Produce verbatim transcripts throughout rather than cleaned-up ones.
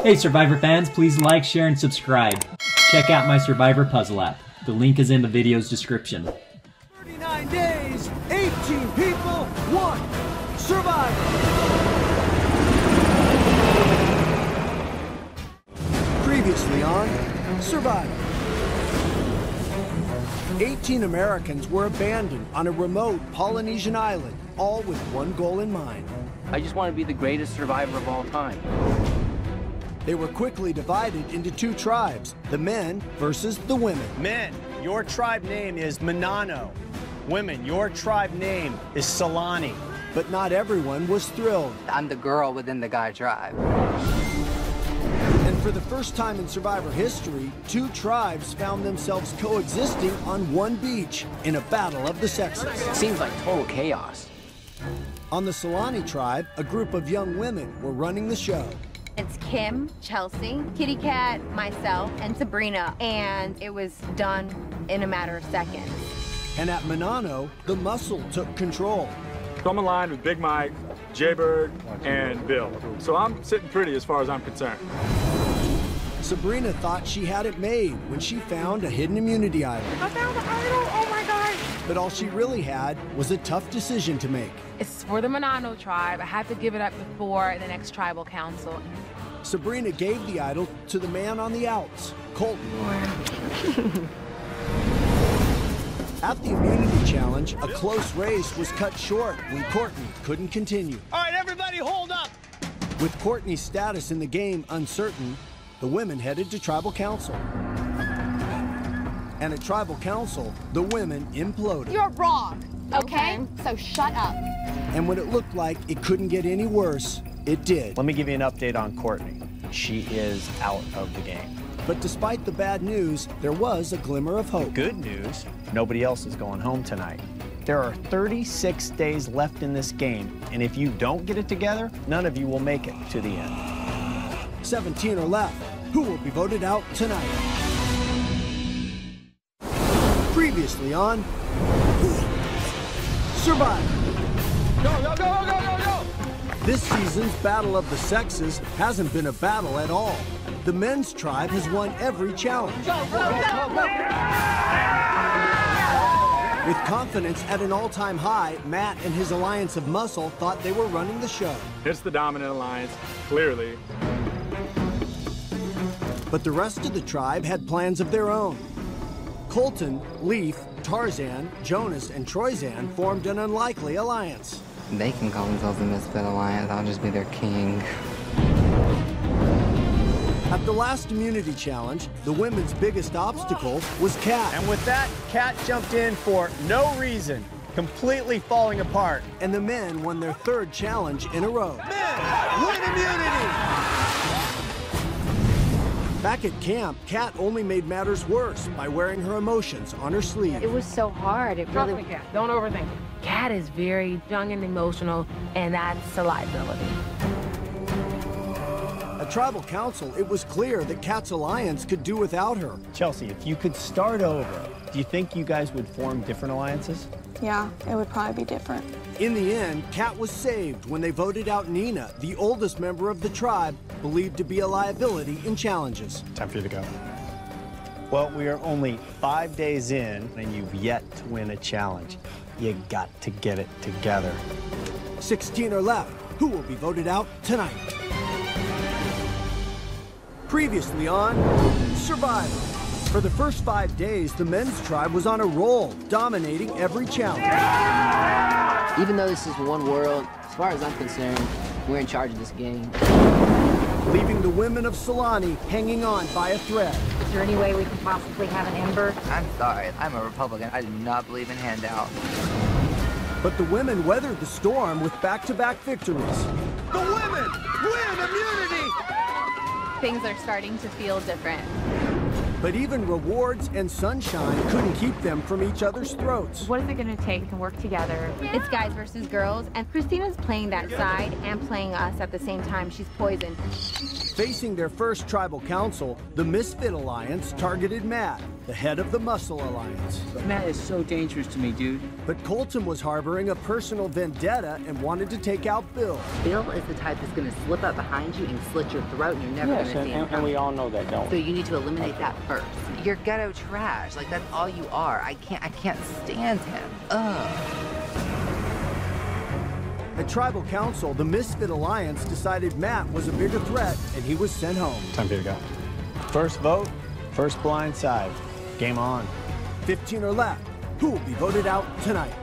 Hey Survivor fans, please like, share, and subscribe. Check out my Survivor puzzle app. The link is in the video's description. thirty-nine days, eighteen people, one survivor. Previously on Survivor. eighteen Americans were abandoned on a remote Polynesian island, all with one goal in mind. I just want to be the greatest survivor of all time. They were quickly divided into two tribes, the men versus the women. Men, your tribe name is Manano. Women, your tribe name is Salani. But not everyone was thrilled. I'm the girl within the guy tribe. And for the first time in Survivor history, two tribes found themselves coexisting on one beach in a battle of the sexes. It seems like total chaos. On the Salani Tribe, a group of young women were running the show. It's Kim, Chelsea, Kitty Cat, myself, and Sabrina, and it was done in a matter of seconds. And at Manano, the muscle took control. So I'm aligned with Big Mike, Jaybird, and Bill. So I'm sitting pretty as far as I'm concerned. Sabrina thought she had it made when she found a hidden immunity island. I found the idol, oh my God. But all she really had was a tough decision to make. It's for the Manano tribe. I had to give it up before the next tribal council. Sabrina gave the idol to the man on the outs, Colton. At the immunity challenge, a close race was cut short when Kourtney couldn't continue. All right, everybody hold up. With Kourtney's status in the game uncertain, the women headed to tribal council. And at tribal council, the women imploded. You're wrong, okay? okay? So shut up. And when it looked like it couldn't get any worse, it did. Let me give you an update on Kourtney. She is out of the game. But despite the bad news, there was a glimmer of hope. Good news, nobody else is going home tonight. There are thirty-six days left in this game, and if you don't get it together, none of you will make it to the end. seventeen are left. Who will be voted out tonight? Previously on Survivor. Go, go, go, go, go, go! This season's Battle of the Sexes hasn't been a battle at all. The men's tribe has won every challenge. Go, go, go, go, go. With confidence at an all-time high, Matt and his alliance of muscle thought they were running the show. It's the dominant alliance, clearly. But the rest of the tribe had plans of their own. Colton, Leaf, Tarzan, Jonas, and Troyzan formed an unlikely alliance. They can call themselves the Misfit Alliance. I'll just be their king. At the last immunity challenge, the women's biggest obstacle was Kat. And with that, Kat jumped in for no reason, completely falling apart. And the men won their third challenge in a row. Men win immunity! Back at camp, Kat only made matters worse by wearing her emotions on her sleeve. It was so hard. It Trust really. me, Kat. Don't overthink it. Kat is very young and emotional, and that's a liability. At tribal council, it was clear that Kat's alliance could do without her. Chelsea, if you could start over, do you think you guys would form different alliances? Yeah, it would probably be different. In the end, Kat was saved when they voted out Nina, the oldest member of the tribe, believed to be a liability in challenges. Time for you to go. Well, we are only five days in, and you've yet to win a challenge. You got to get it together. sixteen are left. Who will be voted out tonight? Previously on Survivor. For the first five days, the men's tribe was on a roll, dominating every challenge. Even though this is one world, as far as I'm concerned, we're in charge of this game. Leaving the women of Salani hanging on by a thread. Is there any way we can possibly have an ember? I'm sorry, I'm a Republican. I do not believe in handouts. But the women weathered the storm with back-to-back victories. The women win immunity! Things are starting to feel different. But even rewards and sunshine couldn't keep them from each other's throats. What is it going to take to work together? It's guys versus girls, and Christina's playing that side and playing us at the same time. She's poisoned. Facing their first tribal council, the Misfit Alliance targeted Matt, the head of the Muscle Alliance. Matt is so dangerous to me, dude. But Colton was harboring a personal vendetta and wanted to take out Bill. Bill is the type that's going to slip up behind you and slit your throat, and you're never Yes, going to and, see him and, and we all know that, don't So we? you need to eliminate that first. You're ghetto trash. Like, that's all you are. I can't, I can't stand him. Ugh. At Tribal Council, the Misfit Alliance decided Matt was a bigger threat, and he was sent home. Time for you to go. First vote, first blind side. Game on. fifteen are left. Who will be voted out tonight?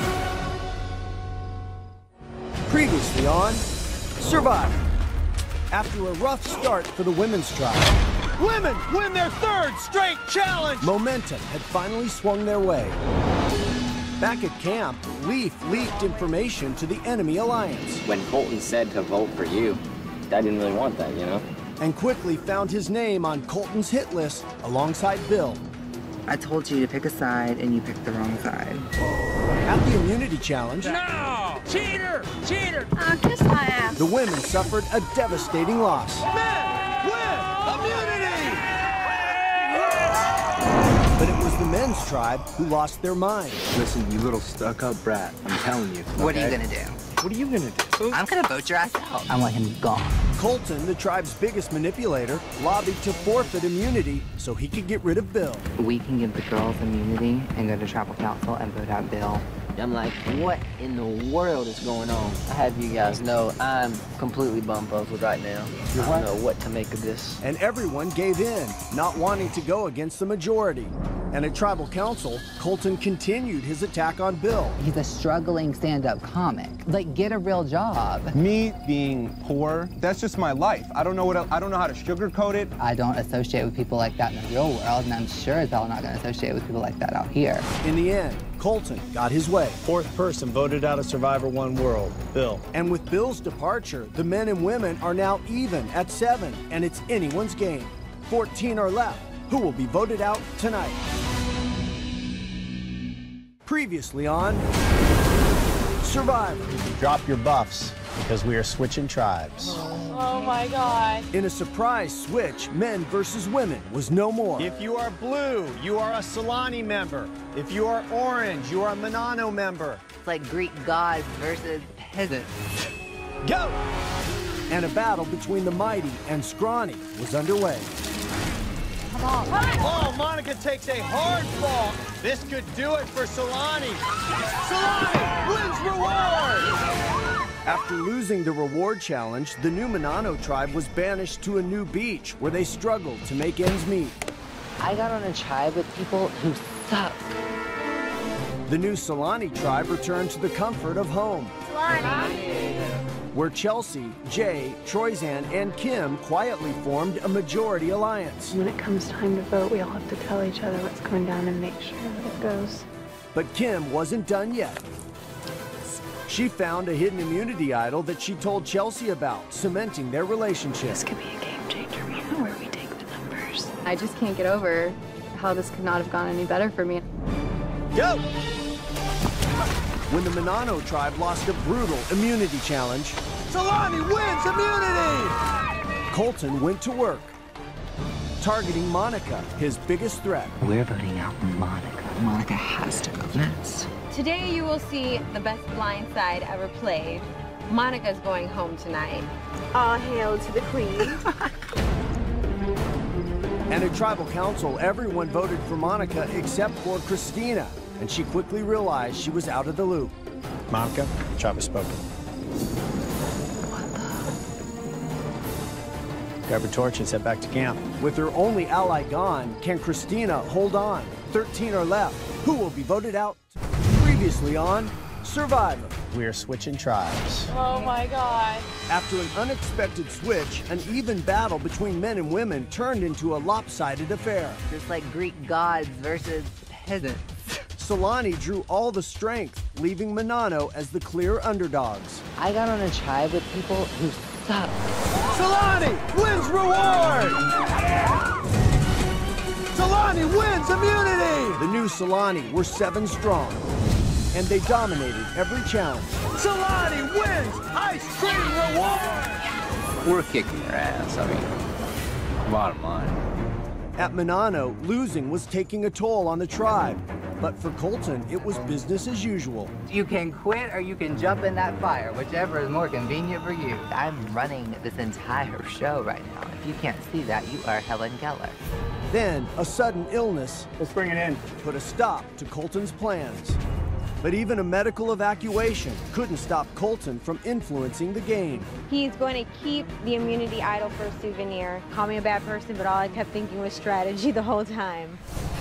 Previously on Survivor. After a rough start for the women's tribe, women win their third straight challenge! Momentum had finally swung their way. Back at camp, Leaf leaked information to the enemy alliance. When Colton said to vote for you, I didn't really want that, you know? And quickly found his name on Colton's hit list alongside Bill. I told you to pick a side, and you picked the wrong side. At the immunity challenge, No! Cheater! Cheater! Uh, kiss my ass. the women suffered a devastating loss. Men win immunity! But it was the men's tribe who lost their minds. Listen, you little stuck-up brat. I'm telling you. What okay? are you going to do? What are you gonna do? I'm going to vote your ass out. I want him gone. Colton, the tribe's biggest manipulator, lobbied to forfeit immunity so he could get rid of Bill. We can give the girls immunity and go to tribal council and vote out Bill. I'm like, what in the world is going on? I have you guys know I'm completely bumfuzzled right now. I don't know what to make of this. And everyone gave in, not wanting to go against the majority. And at tribal council, Colton continued his attack on Bill. He's a struggling stand-up comic. Like, get a real job. Me being poor, that's just my life. I don't know what else, I don't know how to sugarcoat it. I don't associate with people like that in the real world, and I'm sure as hell not going to associate with people like that out here. In the end, Colton got his way. Fourth person voted out of Survivor One World, Bill. And with Bill's departure, the men and women are now even at seven, and it's anyone's game. fourteen are left. Who will be voted out tonight? Previously on Survivor. Drop your buffs, because we are switching tribes. Oh my God. In a surprise switch, men versus women was no more. If you are blue, you are a Salani member. If you are orange, you are a Manano member. It's like Greek gods versus peasants. Go! And a battle between the mighty and scrawny was underway. Come on. Oh, Monica takes a hard fall. This could do it for Salani. Salani wins reward! After losing the reward challenge, the new Manano tribe was banished to a new beach where they struggled to make ends meet. I got on a tribe with people who suck. The new Salani tribe returned to the comfort of home, where Chelsea, Jay, Troyzan, and Kim quietly formed a majority alliance. When it comes time to vote, we all have to tell each other what's going down and make sure that it goes. But Kim wasn't done yet. She found a hidden immunity idol that she told Chelsea about, cementing their relationship. This could be a game changer. We know where we take the numbers. I just can't get over how this could not have gone any better for me. Go! When the Manano tribe lost a brutal immunity challenge, Salani wins immunity! Colton went to work, targeting Monica, his biggest threat. We're voting out Monica. Monica has to go next. Today you will see the best blind side ever played. Monica's going home tonight. All hail to the queen. And at tribal council, everyone voted for Monica except for Christina, and she quickly realized she was out of the loop. Monica, tribe has spoken. Grab your torch and head back to camp. With her only ally gone, can Christina hold on? thirteen are left. Who will be voted out? Previously on Survivor. We are switching tribes. Oh my God. After an unexpected switch, an even battle between men and women turned into a lopsided affair. It's like Greek gods versus peasants. Salani drew all the strength, leaving Manano as the clear underdogs. I got on a tribe with people who suck. Salani wins reward! Salani wins immunity! The new Salani were seven strong, and they dominated every challenge. Salani wins ice cream reward! We're kicking their ass, I mean, bottom line. At Manano, losing was taking a toll on the tribe. But for Colton, it was business as usual. You can quit or you can jump in that fire, whichever is more convenient for you. I'm running this entire show right now. If you can't see that, you are Helen Keller. Then, a sudden illness Let's bring it in. put a stop to Colton's plans. But even a medical evacuation couldn't stop Colton from influencing the game. He's going to keep the immunity idol for a souvenir. Call me a bad person, but all I kept thinking was strategy the whole time.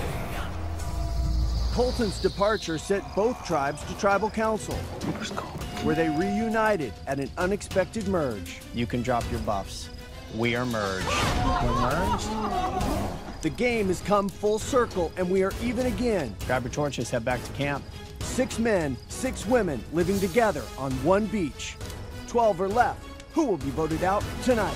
Colton's departure sent both tribes to tribal council, where they reunited at an unexpected merge. You can drop your buffs. We are merged. We're merged? The game has come full circle, and we are even again. Grab your torches, head back to camp. Six men, six women living together on one beach. Twelve are left. Who will be voted out tonight?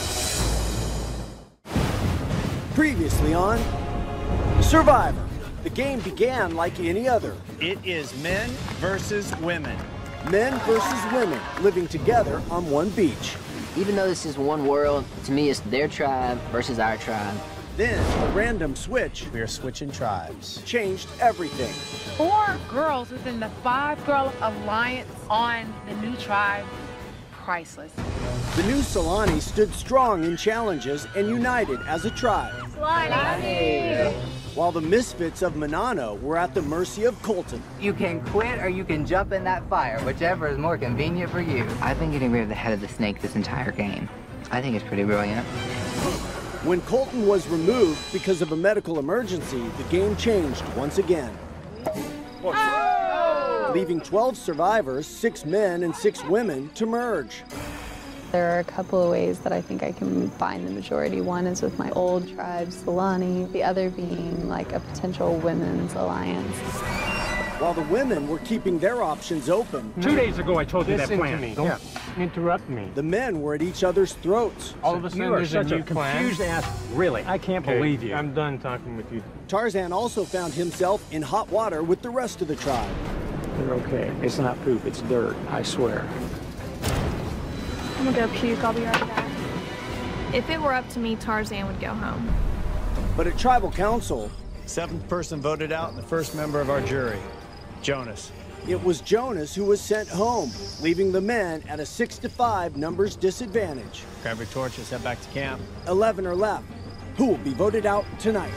Previously on Survivor. The game began like any other. It is men versus women. Men versus women living together on one beach. Even though this is one world, to me it's their tribe versus our tribe. Then a random switch. We are switching tribes. Changed everything. Four girls within the five-girl alliance on the new tribe. Priceless. The new Salani stood strong in challenges and united as a tribe. Salani! While the misfits of Manano were at the mercy of Colton. You can quit or you can jump in that fire, whichever is more convenient for you. I've been getting rid of the head of the snake this entire game. I think it's pretty brilliant. When Colton was removed because of a medical emergency, the game changed once again. Oh! Leaving twelve survivors, six men and six women, to merge. There are a couple of ways that I think I can find the majority. One is with my old tribe, Salani. The other being like a potential women's alliance. While the women were keeping their options open. Two days ago, I told you that plan. To me. Don't yeah. interrupt me. The men were at each other's throats. All of a sudden, you are there's such a a new plan. confused ass. Really, I can't okay. believe you. I'm done talking with you. Tarzan also found himself in hot water with the rest of the tribe. You're okay. It's not poop. It's dirt. I swear. I'm gonna go puke. I'll be right back. If it were up to me, Tarzan would go home. But at tribal council, seventh person voted out and the first member of our jury, Jonas. It was Jonas who was sent home, leaving the men at a six to five numbers disadvantage. Grab your torches, head back to camp. Eleven are left. Who will be voted out tonight?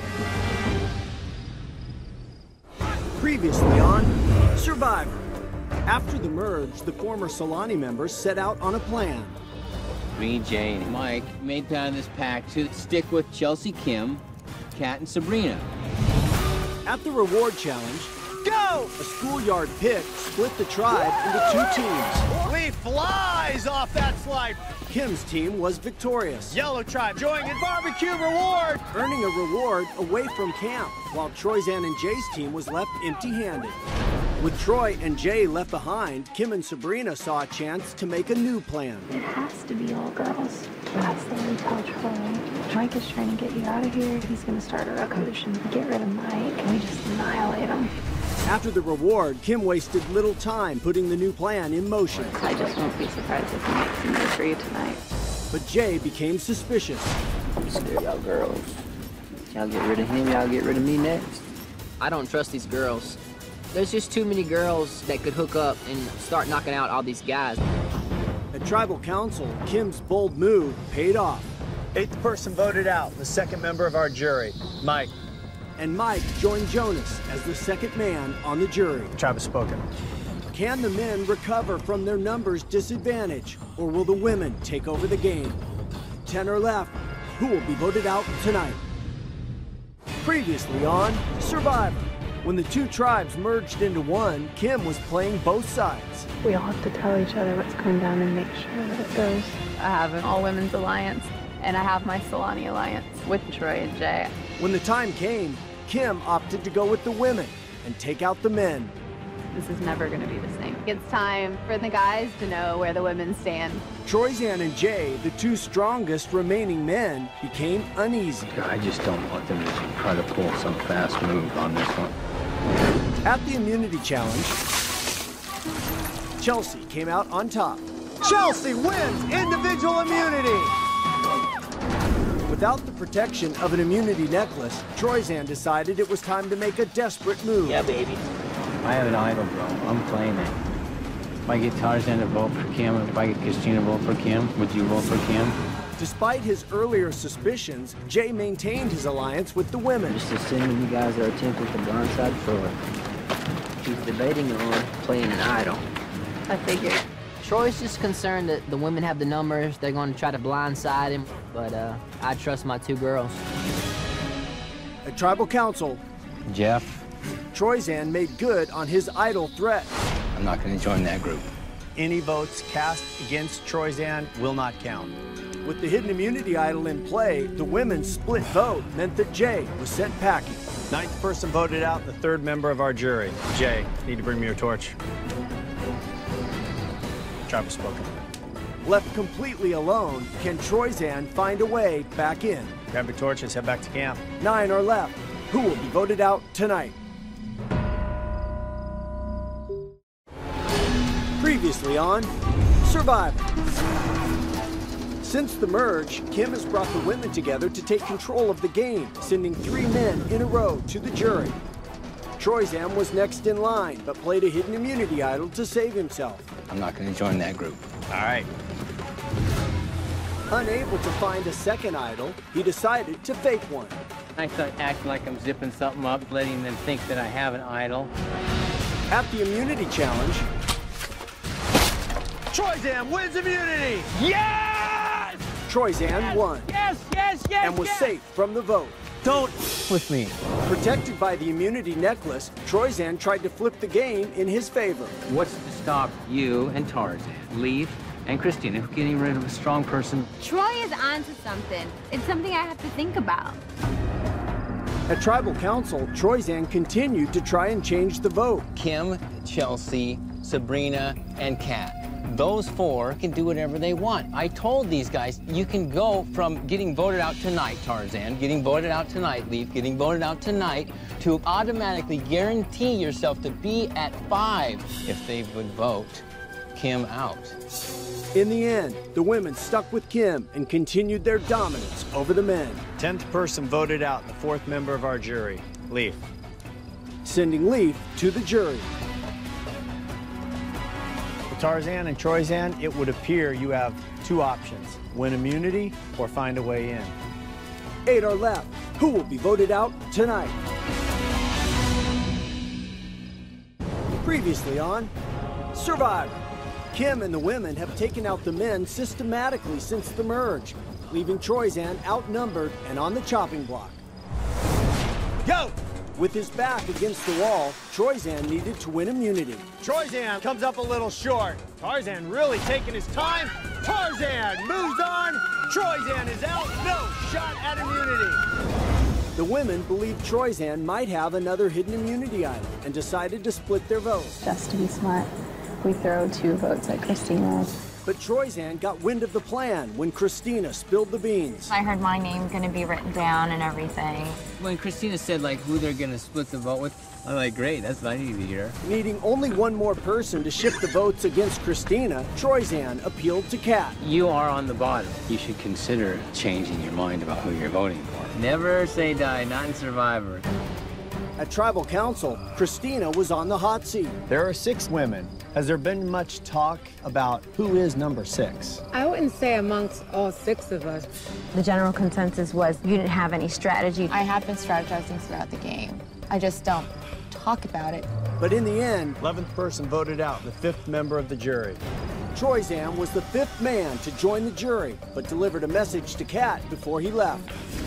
Previously on Survivor. After the merge, the former Salani members set out on a plan. Me, Jane, and Mike made plan this pack to stick with Chelsea, Kim, Kat, and Sabrina. At the reward challenge, go! A schoolyard pit split the tribe into two teams. Lee flies off that slide. Kim's team was victorious. Yellow tribe joining in barbecue reward. Earning a reward away from camp, while Troyzan and Jay's team was left empty-handed. With Troy and Jay left behind, Kim and Sabrina saw a chance to make a new plan. It has to be all girls. That's the way tell Troy. Mike is trying to get you out of here. He's going to start a revolution. Get rid of Mike, and we just annihilate him. After the reward, Kim wasted little time putting the new plan in motion. I just won't be surprised if he makes a move for you tonight. But Jay became suspicious. I'm scared y'all girls. Y'all get rid of him, y'all get rid of me next. I don't trust these girls. There's just too many girls that could hook up and start knocking out all these guys. At tribal council, Kim's bold move paid off. Eighth person voted out, the second member of our jury, Mike. And Mike joined Jonas as the second man on the jury. Tribe has spoken. Can the men recover from their numbers disadvantage, or will the women take over the game? Ten are left. Who will be voted out tonight? Previously on Survivor. When the two tribes merged into one, Kim was playing both sides. We all have to tell each other what's going down and make sure that it goes. I have an all-women's alliance, and I have my Salani alliance with Troy and Jay. When the time came, Kim opted to go with the women and take out the men. This is never going to be the same. It's time for the guys to know where the women stand. Troyzan and Jay, the two strongest remaining men, became uneasy. I just don't want them to try to pull some fast move on this one. At the immunity challenge, Chelsea came out on top. Chelsea wins individual immunity. Without the protection of an immunity necklace, Troyzan decided it was time to make a desperate move. Yeah, baby. I have an idol, bro. I'm playing it. If I get Tarzan to vote for Kim, if I get Christina to vote for Kim, would you vote for Kim? Despite his earlier suspicions, Jay maintained his alliance with the women. Just assuming you guys are attempting to blindside Troy. He's debating on playing an idol. I figured. Troy's just concerned that the women have the numbers. They're going to try to blindside him, but uh, I trust my two girls. At tribal council, Jeff, Troyzan made good on his idol threat. I'm not going to join that group. Any votes cast against Troyzan will not count. With the hidden immunity idol in play, the women's split vote meant that Jay was sent packing. Ninth person voted out, the third member of our jury. Jay, need to bring me your torch. Tribe has spoken. Left completely alone, can Troyzan find a way back in? Grab your torches, head back to camp. Nine are left. Who will be voted out tonight? Previously on Survivor. Since the merge, Kim has brought the women together to take control of the game, sending three men in a row to the jury. Troyzan was next in line, but played a hidden immunity idol to save himself. I'm not going to join that group. All right. Unable to find a second idol, he decided to fake one. I start acting like I'm zipping something up, letting them think that I have an idol. At the immunity challenge, Troyzan wins immunity! Yes! Troyzan yes! won. Yes, yes, yes, and was yes! safe from the vote. Don't with me. Protected by the immunity necklace, Troyzan tried to flip the game in his favor. What's to stop you and Tarzan, Leaf, and Christina from getting rid of a strong person? Troy is onto something. It's something I have to think about. At tribal council, Troyzan continued to try and change the vote. Kim, Chelsea, Sabrina, and Kat. Those four can do whatever they want. I told these guys, you can go from getting voted out tonight, Tarzan, getting voted out tonight, Leaf, getting voted out tonight, to automatically guarantee yourself to be at five if they would vote Kim out. In the end, the women stuck with Kim and continued their dominance over the men. Tenth person voted out, the fourth member of our jury, Leaf. Sending Leaf to the jury. Tarzan and Troyzan, it would appear you have two options: win immunity or find a way in. Eight are left. Who will be voted out tonight? Previously on Survivor. Kim and the women have taken out the men systematically since the merge, leaving Troyzan outnumbered and on the chopping block. Go! With his back against the wall, Troyzan needed to win immunity. Troyzan comes up a little short. Tarzan really taking his time. Tarzan moves on. Troyzan is out. No shot at immunity. The women believed Troyzan might have another hidden immunity idol and decided to split their votes. Just to be smart, we throw two votes at Christina. But Troyzan got wind of the plan when Christina spilled the beans. I heard my name going to be written down and everything. When Christina said, like, who they're going to split the vote with, I'm like, great, that's what I need to hear. Needing only one more person to shift the votes against Christina, Troyzan appealed to Kat. You are on the bottom. You should consider changing your mind about who you're voting for. Never say die, not in Survivor. At tribal council, Christina was on the hot seat. There are six women. Has there been much talk about who is number six? I wouldn't say amongst all six of us. The general consensus was you didn't have any strategy. I have been strategizing throughout the game. I just don't talk about it. But in the end, eleventh person voted out, the fifth member of the jury. Troyzan was the fifth man to join the jury, but delivered a message to Kat before he left.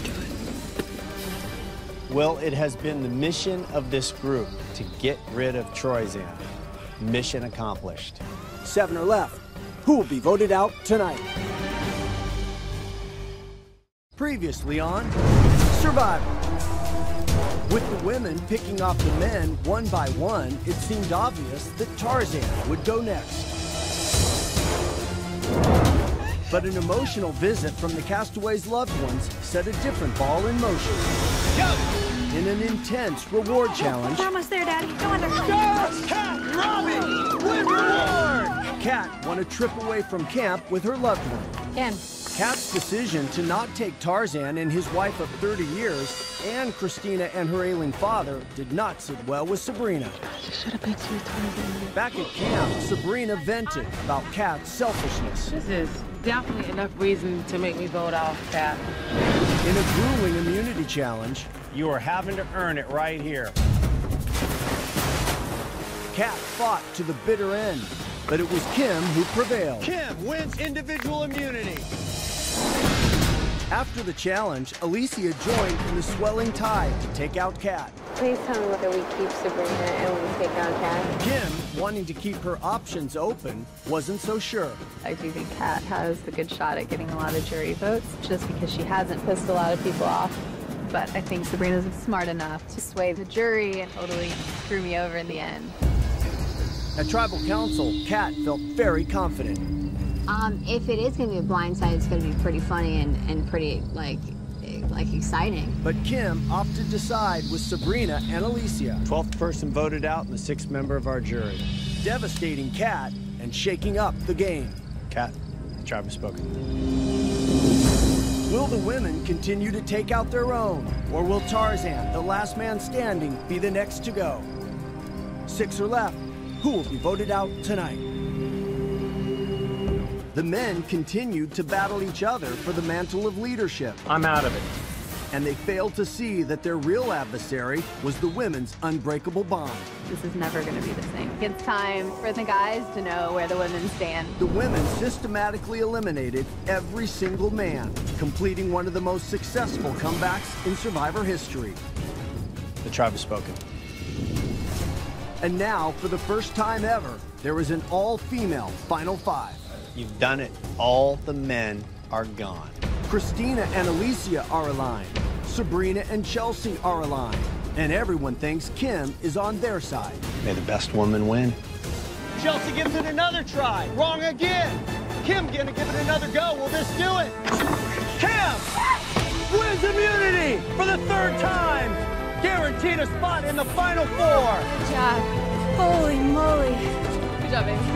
Well, it has been the mission of this group to get rid of Troyzan. Mission accomplished. Seven are left. Who will be voted out tonight? Previously on Survivor. With the women picking off the men one by one, it seemed obvious that Tarzan would go next. But an emotional visit from the castaways' loved ones set a different ball in motion. Go! In an intense reward challenge, We're almost there, Daddy. Go under. Yes! Cat Robbie! Win reward! Cat won a trip away from camp with her loved one. Again. Kat's decision to not take Tarzan and his wife of thirty years and Christina and her ailing father did not sit well with Sabrina. I should have picked you, Tarzan. Back at camp, Sabrina vented about Kat's selfishness. This is definitely enough reason to make me vote off Kat. In a grueling immunity challenge, you are having to earn it right here. Kat fought to the bitter end, but it was Kim who prevailed. Kim wins individual immunity. After the challenge, Alicia joined in the swelling tide to take out Kat. Please tell me that we keep Sabrina and we take out Kat. Kim, wanting to keep her options open, wasn't so sure. I do think Kat has a good shot at getting a lot of jury votes, just because she hasn't pissed a lot of people off. But I think Sabrina's smart enough to sway the jury and totally screw me over in the end. At Tribal Council, Kat felt very confident. Um, if it is going to be a blind side, it's going to be pretty funny and, and pretty, like, like exciting. But Kim opted to side with Sabrina and Alicia. twelfth person voted out and the sixth member of our jury. Devastating Kat and shaking up the game. Kat, the tribe has spoken. Will the women continue to take out their own? Or will Tarzan, the last man standing, be the next to go? Six are left. Who will be voted out tonight? The men continued to battle each other for the mantle of leadership. I'm out of it. And they failed to see that their real adversary was the women's unbreakable bond. This is never going to be the same. It's time for the guys to know where the women stand. The women systematically eliminated every single man, completing one of the most successful comebacks in Survivor history. The tribe has spoken. And now, for the first time ever, there is an all-female Final Five. You've done it. All the men are gone. Christina and Alicia are aligned. Sabrina and Chelsea are aligned. And everyone thinks Kim is on their side. May the best woman win. Chelsea gives it another try. Wrong again. Kim gonna give it another go. Will this do it? Kim wins immunity for the third time. Guaranteed a spot in the final four. Good job. Holy moly. Good job, baby.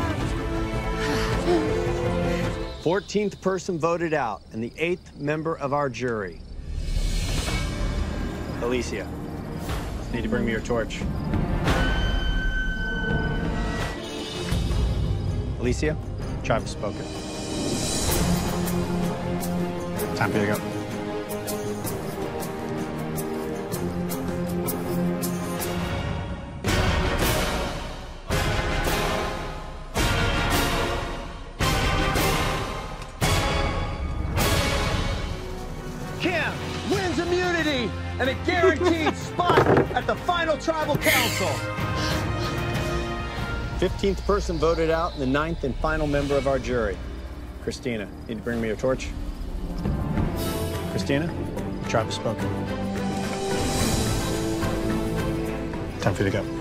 fourteenth person voted out and the eighth member of our jury. Alicia, you need to bring me your torch. Alicia, tribe has spoken. Time for you to go. Kim wins immunity and a guaranteed spot at the final tribal council. fifteenth person voted out and the ninth and final member of our jury. Christina, need to bring me your torch? Christina, the tribe has spoken. Time for you to go.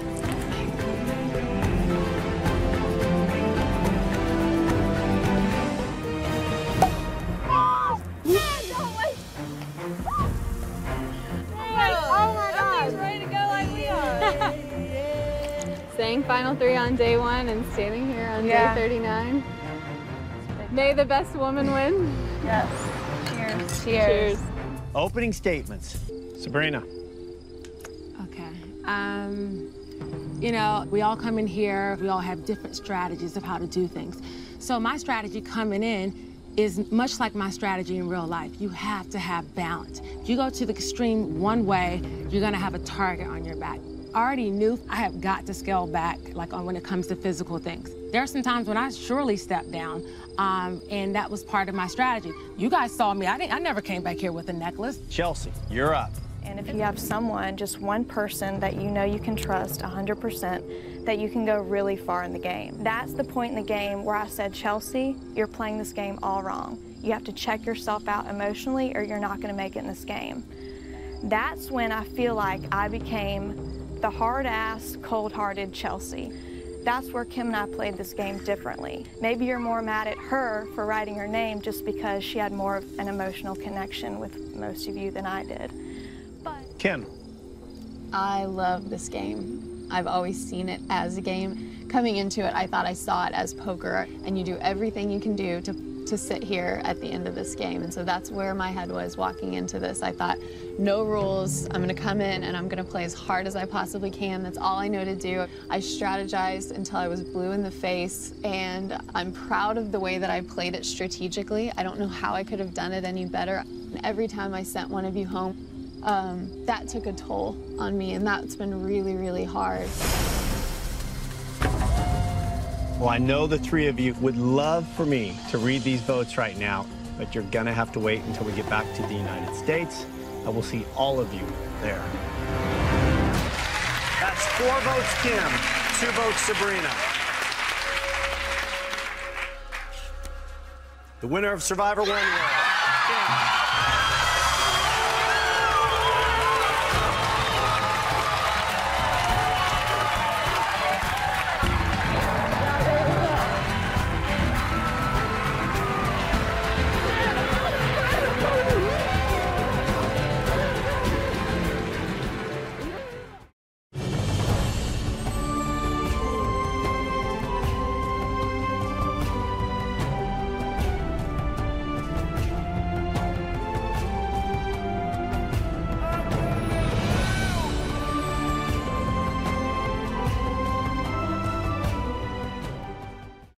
Saying final three on day one and standing here on Yeah. day thirty-nine. May the best woman win. Yes. Cheers. Cheers. Opening statements. Sabrina. Okay. Um, you know, we all come in here, we all have different strategies of how to do things. So my strategy coming in is much like my strategy in real life. You have to have balance. If you go to the extreme one way, you're gonna have a target on your back. I already knew I have got to scale back, like on when it comes to physical things. There are some times when I surely stepped down, um, and that was part of my strategy. You guys saw me, I, didn't, I never came back here with a necklace. Chelsea, you're up. And if you have someone, just one person that you know you can trust one hundred percent, that you can go really far in the game. That's the point in the game where I said, Chelsea, you're playing this game all wrong. You have to check yourself out emotionally or you're not going to make it in this game. That's when I feel like I became the hard-ass, cold-hearted Chelsea. That's where Kim and I played this game differently. Maybe you're more mad at her for writing her name just because she had more of an emotional connection with most of you than I did. But Kim. I love this game. I've always seen it as a game. Coming into it, I thought I saw it as poker, and you do everything you can do to to sit here at the end of this game. And so that's where my head was walking into this. I thought, no rules, I'm gonna come in and I'm gonna play as hard as I possibly can. That's all I know to do. I strategized until I was blue in the face, and I'm proud of the way that I played it strategically. I don't know how I could have done it any better. And every time I sent one of you home, um, that took a toll on me, and that's been really, really hard. Well, I know the three of you would love for me to read these votes right now, but you're gonna have to wait until we get back to the United States. I will see all of you there. That's four votes Kim, two votes Sabrina. The winner of Survivor One was Kim.